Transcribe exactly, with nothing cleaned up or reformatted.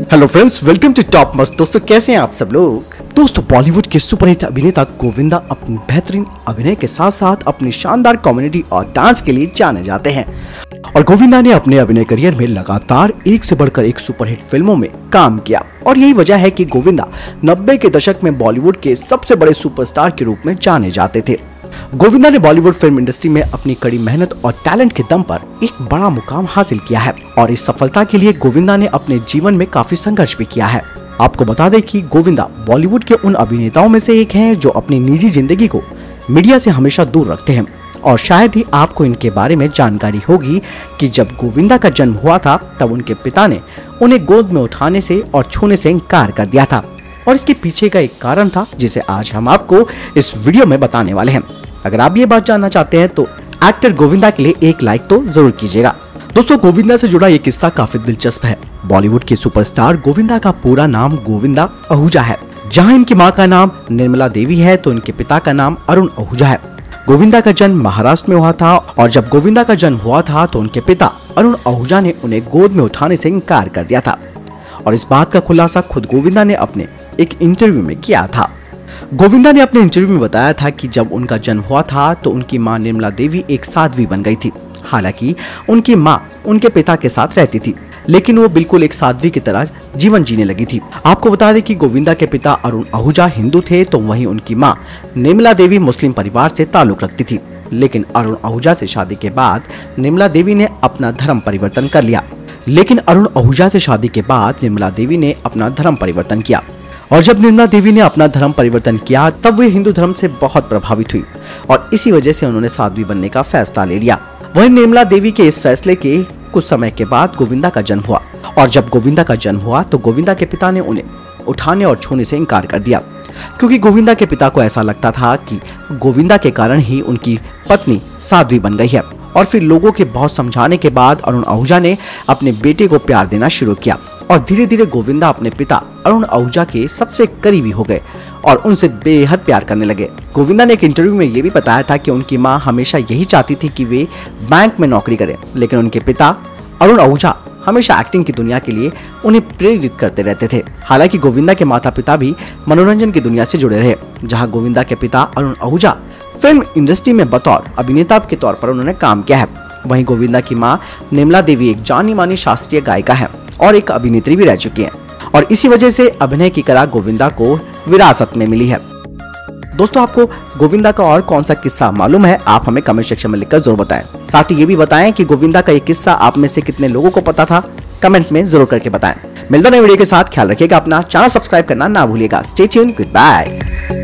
Hello friends, welcome to top मस्त। दोस्तों कैसे हैं आप सब लोग। दोस्तों बॉलीवुड के सुपरहिट अभिनेता गोविंदा अपनी बेहतरीन अभिनय के साथ साथ अपनी शानदार कॉमेडी और डांस के लिए जाने जाते हैं और गोविंदा ने अपने अभिनय करियर में लगातार एक से बढ़कर एक सुपरहिट फिल्मों में काम किया और यही वजह है कि गोविंदा नब्बे के दशक में बॉलीवुड के सबसे बड़े सुपरस्टार के रूप में जाने जाते थे। गोविंदा ने बॉलीवुड फिल्म इंडस्ट्री में अपनी कड़ी मेहनत और टैलेंट के दम पर एक बड़ा मुकाम हासिल किया है और इस सफलता के लिए गोविंदा ने अपने जीवन में काफी संघर्ष भी किया है। आपको बता दें कि गोविंदा बॉलीवुड के उन अभिनेताओं में से एक हैं जो अपनी निजी जिंदगी को मीडिया से हमेशा दूर रखते हैं और शायद ही आपको इनके बारे में जानकारी होगी कि जब गोविंदा का जन्म हुआ था तब उनके पिता ने उन्हें गोद में उठाने से और छूने से इनकार कर दिया था और इसके पीछे का एक कारण था जिसे आज हम आपको इस वीडियो में बताने वाले हैं। अगर आप ये बात जानना चाहते हैं तो एक्टर गोविंदा के लिए एक लाइक तो जरूर कीजिएगा। दोस्तों गोविंदा से जुड़ा ये किस्सा काफी दिलचस्प है। बॉलीवुड के सुपरस्टार गोविंदा का पूरा नाम गोविंदा आहूजा है। जहां इनकी मां का नाम निर्मला देवी है तो इनके पिता का नाम अरुण आहूजा है। गोविंदा का जन्म महाराष्ट्र में हुआ था और जब गोविंदा का जन्म हुआ था तो उनके पिता अरुण आहूजा ने उन्हें गोद में उठाने से इनकार कर दिया था और इस बात का खुलासा खुद गोविंदा ने अपने एक इंटरव्यू में किया था। गोविंदा ने अपने इंटरव्यू में बताया था कि जब उनका जन्म हुआ था तो उनकी मां निर्मला देवी एक साध्वी बन गई थी। हालांकि उनकी मां उनके पिता के साथ रहती थी लेकिन वो बिल्कुल एक साध्वी की तरह जीवन जीने लगी थी। आपको बता दें कि गोविंदा के पिता अरुण आहूजा हिंदू थे तो वहीं उनकी मां निर्मला देवी मुस्लिम परिवार से ताल्लुक रखती थी। लेकिन अरुण आहूजा से शादी के बाद निर्मला देवी ने अपना धर्म परिवर्तन कर लिया लेकिन अरुण आहूजा से शादी के बाद निर्मला देवी ने अपना धर्म परिवर्तन किया और जब निर्मला देवी ने अपना धर्म परिवर्तन किया तब वे हिंदू धर्म से बहुत प्रभावित हुई और इसी वजह से उन्होंने साध्वी बनने का फैसला ले लिया। वहीं निर्मला देवी के इस फैसले के कुछ समय के बाद गोविंदा का जन्म हुआ और जब गोविंदा का जन्म हुआ तो गोविंदा के पिता ने उन्हें उठाने और छूने से इनकार कर दिया क्योंकि गोविंदा के पिता को ऐसा लगता था कि गोविंदा के कारण ही उनकी पत्नी साध्वी बन गई है। और फिर लोगों के बहुत समझाने के बाद अरुण आहूजा ने अपने बेटे को प्यार देना शुरू किया और धीरे धीरे गोविंदा अपने पिता अरुण आहूजा के सबसे करीबी हो गए और उनसे बेहद प्यार करने लगे। गोविंदा ने एक इंटरव्यू में ये भी बताया था कि उनकी मां हमेशा यही चाहती थी कि वे बैंक में नौकरी करें लेकिन उनके पिता अरुण आहूजा हमेशा एक्टिंग की दुनिया के लिए उन्हें प्रेरित करते रहते थे। हालांकि गोविंदा के माता पिता भी मनोरंजन की दुनिया से जुड़े रहे। जहां गोविंदा के पिता अरुण आहूजा फिल्म इंडस्ट्री में बतौर अभिनेता के तौर पर उन्होंने काम किया है, वहीं गोविंदा की मां निर्मला देवी एक जानी मानी शास्त्रीय गायिका है और एक अभिनेत्री भी रह चुकी हैं और इसी वजह से अभिनय की कला गोविंदा को विरासत में मिली है। दोस्तों आपको गोविंदा का और कौन सा किस्सा मालूम है आप हमें कमेंट सेक्शन में लिखकर जरूर बताएं। साथ ही ये भी बताएं कि गोविंदा का ये किस्सा आप में से कितने लोगों को पता था, कमेंट में जरूर करके बताएं। मिलता है वीडियो के साथ, ख्याल रखिएगा अपना, चैनल सब्सक्राइब करना ना भूलिएगा। Stay tuned, good bye.